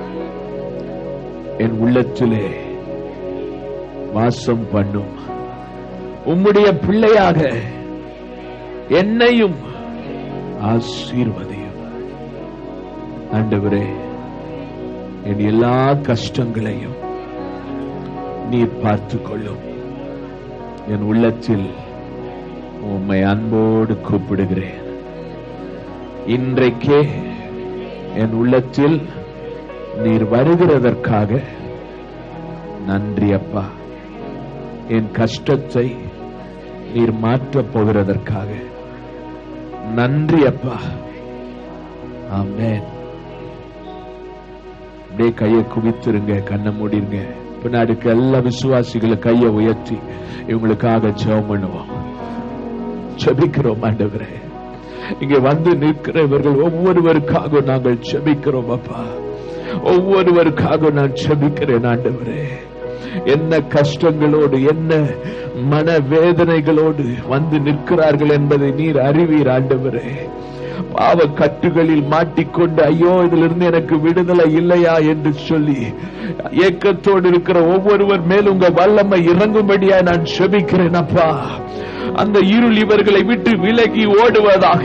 என் உள்ளத்திலே வாசம் பண்ணும். உம்முடைய பிள்ளையாக என்னையும் ஆசீர்வதியும். ஆண்டவரே, என் எல்லா கஷ்டங்களையும் நீர் பார்த்துக் கொள்ளும். என் உள்ளத்தில் உம்மை அன்போடு கூப்பிடுகிறேன். இன்றைக்கே என் உள்ளத்தில் நீர் வருகிறதற்காக நன்றி அப்பா. என் கஷ்டத்தை நீர் மாற்றப் போகிறதற்காக நன்றி அப்பா. ஆமென். அப்படியே கையை குவித்திருங்க, கண்ணை மூடிருங்க. பின்னாடி எல்லா விசுவாசிகளை கையை உயர்த்தி இவங்களுக்காக ஜெபம் பண்ணுவோம். ஜெபிக்கிறோம் ஆண்டவரே. இங்க வந்து நிற்கிறவர்கள் ஒவ்வொருவருக்காக நாங்கள் ஜெபிக்கிறோம் அப்பா. ஒவ்வொருவருக்காக நான் ஜெபிக்கிறேன் ஆண்டவரே. என்ன கஷ்டங்களோடு, என்ன மனவேதனைகளோடு வந்து நிற்கிறார்கள் என்பதை நீர் அறிவீர் ஆண்டவரே. பாவ கட்டுகளில் மாட்டிக்கொண்டு ஐயோ இதிலிருந்து எனக்கு விடுதலை இல்லையா என்று சொல்லி ஏக்கத்தோடு இருக்கிற ஒவ்வொருவர் மேலும் உங்க வல்லமை இறங்கும்படியா நான் செபிக்கிறேன் அப்பா. அந்த இருள் இவர்களை விட்டு விலகி ஓடுவதாக,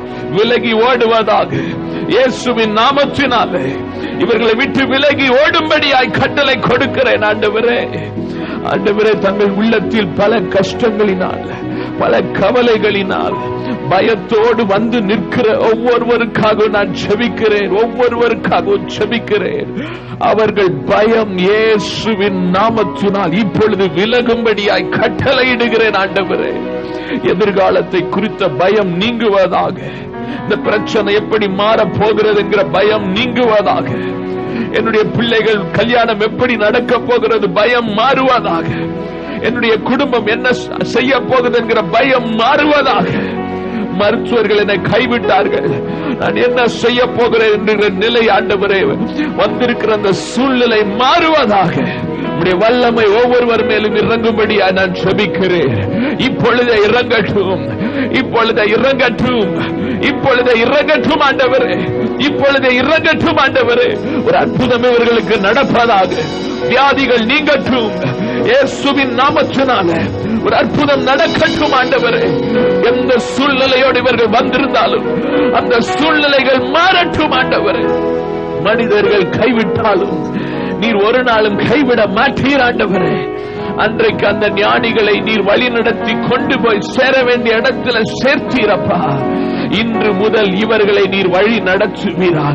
விலகி ஓடுவதாக. இயேசுவின் நாமத்தினாலே இவர்களை விட்டு விலகி ஓடும்படியாய் கட்டளை கொடுக்கிறேன் ஆண்டவரே. ஆண்டவரே, தங்கள் உள்ளத்தில் பல கஷ்டங்களினால், பல கவலைகளினால் பயத்தோடு வந்து நிற்கிற ஒவ்வொருவருக்காக நான் செபிக்கிறேன், ஒவ்வொருவருக்காகவும் செபிக்கிறேன். அவர்கள் பயம் இயேசுவின் நாமத்தினால் இப்பொழுது விலகும்படியாய் கட்டளையிடுகிறேன் ஆண்டவரே. எதிர்காலத்தை குறித்த பயம் நீங்குவதாக, இந்த பிரச்சனை எப்படி மாறப் போகிறது என்கிற பயம் நீங்குவதாக, என்னுடைய பிள்ளைகள் கல்யாணம் எப்படி நடக்க போகிறது பயம் மாறுவதாக, என்னுடைய குடும்பம் என்ன செய்ய போகுது என்கிற பயம் மாறுவதாக. மருத்துவர்கள் என்னை கைவிட்டார்கள், நான் என்ன செய்ய போகிறேன் என்கிற நிலை ஆண்டவரே வந்திருக்கிற அந்த சூழ்நிலை மாறுவதாக. உம்முடைய வல்லமை ஒவ்வொருவர் மேலும் இறங்கும்படியா நான் செபிக்கிறேன். இப்பொழுதே இறங்கட்டும், இப்பொழுதே இறங்கட்டும், இப்பொழுதே இறங்கட்டும் ஆண்டவரே, இப்பொழுதே இறங்கட்டும் ஆண்டவரே. ஒரு அற்புதம் இவர்களுக்கு நடப்பதாக, வியாதிகள் நீங்கட்டும் இயேசுவின் நாமத்தினால, ஒரு அற்புதம் நடக்கட்டும் ஆண்டவரே. எந்த சூழ்நிலையோடு இவர்கள் வந்திருந்தாலும் அந்த சூழ்நிலைகள் மாறட்டும் ஆண்டவரே. மனிதர்கள் கைவிட்டாலும் நீர் ஒரு நாளும் கைவிட மாட்டீர் ஆண்டவரே. அன்றைக்கு அந்த ஞானிகளை நீர் வழி நடத்தி கொண்டு போய் சேர வேண்டிய இடத்துல சேர்த்தீரப்பா. இன்று முதல் இவர்களை நீர் வழி நடத்துவீராக.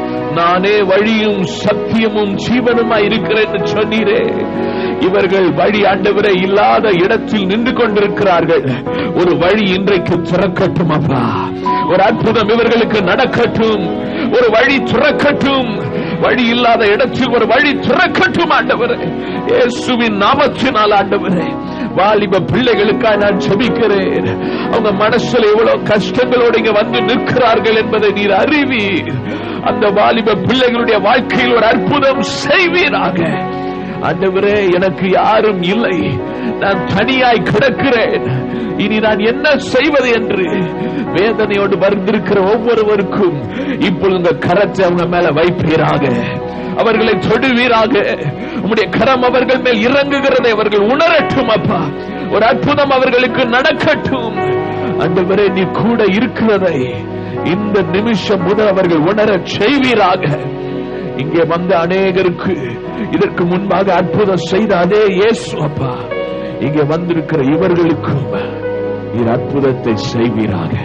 நானே வழியும் சத்தியமும் ஜீவனுமாய் இருக்கிறேன் என்று சொன்னீரே. இவர்கள் வழி ஆண்டவரே இல்லாத இடத்தில் நின்று கொண்டிருக்கிறார்கள். ஒரு வழி இன்றைக்கு திறக்கட்டும் அப்பா. ஒரு அற்புதம் இவர்களுக்கு நடக்கட்டும், ஒரு வழி திறக்கட்டும். வழி இல்லாத இடத்தில் ஒரு வழி திறக்கட்டும் ஆண்டவரே, இயேசுவின் நாமத்தினால் ஆண்டவரே. வாலிப பிள்ளைகளுக்காக நான் ஜெபிக்கிறேன். அவங்க மனசுல எவ்வளவு கஷ்டங்களோடு இங்க வந்து நிற்கிறார்கள் என்பதை நீர் அறிவீர். அந்த வாலிப பிள்ளைகளுடைய வாழ்க்கையில் ஒரு அற்புதம் செய்வீராக ஆண்டவரே. எனக்கு யாரும் இல்லை, நான் தனியாய் கிடக்கிறேன், இனி நான் என்ன செய்வது என்று வேதனையோடு வந்திருக்கிற ஒவ்வொருவருக்கும் இப்பொழுது இந்த கரத்தை அவங்க மேல வைப்பீராக, அவர்களை தொடுவீராக. உம்முடைய கரம் அவர்கள் மேல் இறங்குகிறதை அவர்கள் உணரட்டும் அப்பா. ஒரு அற்புதம் அவர்களுக்கு நடக்கட்டும் ஆண்டவரே. நீ கூட இருக்கிறதை இந்த நிமிஷம் முதல் அவர்கள் உணர செய்வீராக. இங்கே வந்த அநேகருக்கு இதற்கு முன்பாக அற்புதம் செய்த அதே இயேசு அப்பா இங்கே வந்திருக்கிற இவர்களுக்கும் நீர் அற்புதத்தை செய்வீராக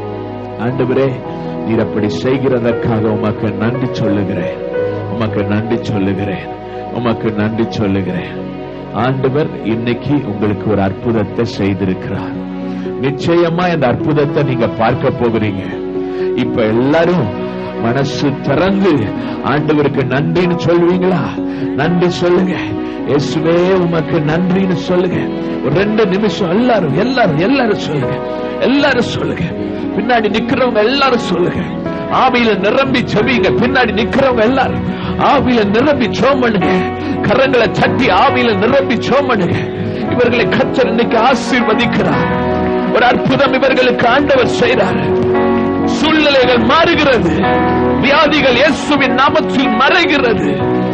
ஆண்டவரே. நீர் அப்படி செய்கிறதற்காக உமக்கு நன்றி சொல்லுகிறேன், உமக்கு நன்றி சொல்லுகிறேன், உமக்கு நன்றி சொல்லுகிறேன் ஆண்டவர். இன்னைக்கு உங்களுக்கு ஒரு அற்புதத்தை செய்திருக்கிறார். நிச்சயமா இந்த அற்புதத்தை நீங்க பார்க்க போகிறீங்க. இப்ப எல்லாரும் மனசு திறந்து ஆண்டவருக்கு நன்றின்னு சொல்லுவீங்களா? நன்றி சொல்லுங்க. இயேசுவே உமக்கு நன்றின்னு சொல்லுங்க. ஒரு 2 நிமிஷம் எல்லாரும் எல்லாரும் எல்லாரும் சொல்லுங்க, எல்லாரும் சொல்லுங்க. பின்னாடி நிக்கிறவங்க எல்லாரும் சொல்லுங்க. ஆவியில நிரம்பி செவிங்க. பின்னாடி நிக்கிறவங்க எல்லாரும் ஆவியில நிரம்பி ஜெபம் பண்ணுங்க. கரங்களை தட்டி ஆவியில நிரம்பி ஜெபம் பண்ணுங்க. இவர்களை கர்த்தர் இன்னைக்கு ஆசீர்வதிக்கிறார். ஒரு அற்புதம் இவர்களுக்கு ஆண்டவர் செய்கிறார். சூழ்நிலைகள் மாறுகிறது, வியாதிகள் இயேசுவின் நாமத்தில் மறைகிறது,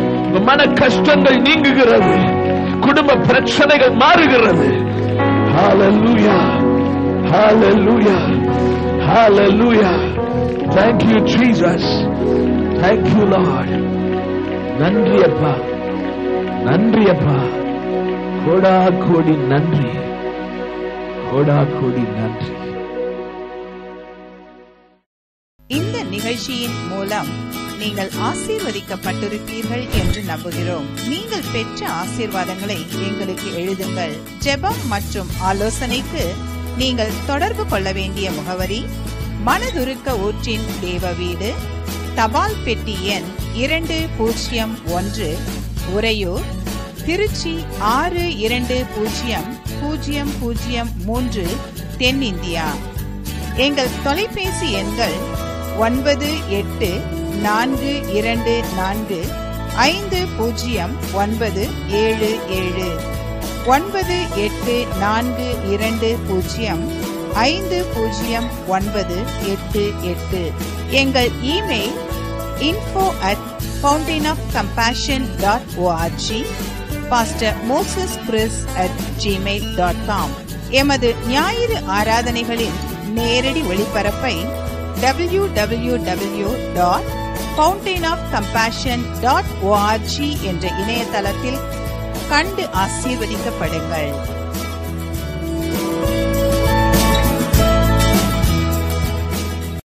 மன கஷ்டங்கள் நீங்குகிறது, குடும்ப பிரச்சனைகள் மாறுகிறது. ஹalleluya, hallelujah, hallelujah. Thank you Jesus, thank you Lord. நன்றி அப்பா, நன்றி அப்பா. கோடா கோடி நன்றி, கோடா கோடி நன்றி. இந்த நிகழ்ச்சியின் மூலம் நீங்கள் ஆசீர்வதிக்கப்பட்டிருப்பீர்கள் என்று நம்புகிறோம். நீங்கள் பெற்ற ஆசீர்வாதங்களை எங்களுக்கு எழுதுங்கள். ஜெபம் மற்றும் ஆலோசனைக்கு நீங்கள் தொடர்பு கொள்ள வேண்டிய முகவரி: மனதுருக்க ஊற்றின் தேவ வீடு, தபால் பெட்டி எண் 201, உறையூர், திருச்சி 620003, தென்னிந்தியா. எங்கள் தொலைபேசி எண்கள் 984244 509777 9842050988. எங்கள் email info@fountainofcompassion.org, Pastor Moses Chris @gmail.com. எமது ஞாயிறு ஆராதனைகளின் நேரடி ஒளிபரப்பை www.fountainofcompassion.org என்ற இணையதளத்தில் கண்டு ஆசீர்வதிக்கப்படுங்கள்.